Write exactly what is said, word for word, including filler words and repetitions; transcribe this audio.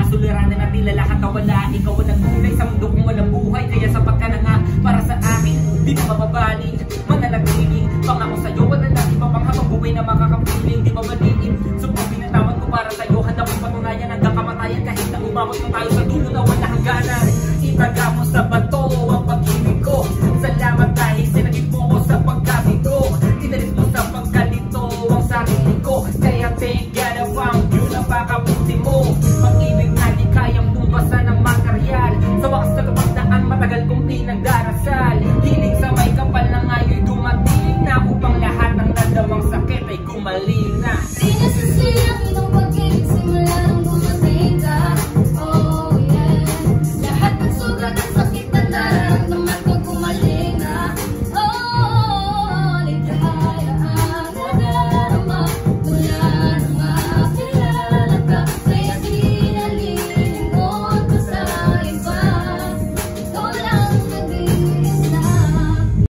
suliranin at tila lahat nawala. Ikaw ang nagkulay sa mundo kung walang buhay, kaya sapat ka na nga para sa akin, di na mababaling.